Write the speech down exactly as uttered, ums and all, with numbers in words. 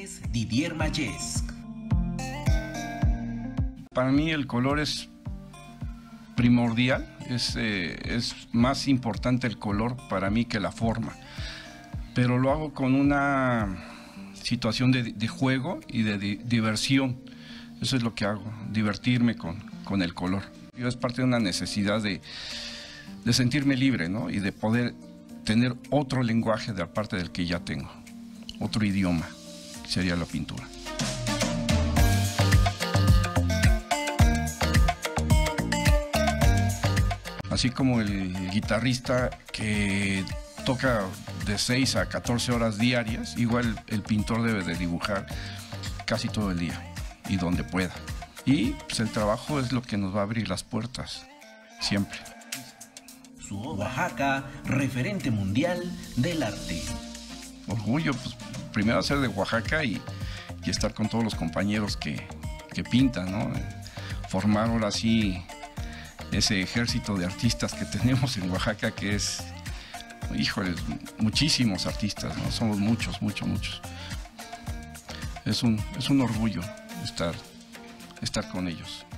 es Didier Mayesc. Para mí el color es primordial, es, eh, es más importante el color para mí que la forma, pero lo hago con una situación de, de juego y de, de diversión. Eso es lo que hago, divertirme con, con el color. Yo es parte de una necesidad de, de sentirme libre, ¿no? Y de poder tener otro lenguaje de aparte del que ya tengo, otro idioma, que sería la pintura. Así como el guitarrista que toca de seis a catorce horas diarias, igual el pintor debe de dibujar casi todo el día y donde pueda. Y pues, el trabajo es lo que nos va a abrir las puertas, siempre. Oaxaca, referente mundial del arte. Orgullo, pues primero ser de Oaxaca y, y estar con todos los compañeros que, que pintan, ¿no? Formar ahora sí ese ejército de artistas que tenemos en Oaxaca, que es, híjoles, muchísimos artistas, ¿no? Somos muchos, muchos, muchos. Es un, es un orgullo estar, estar con ellos.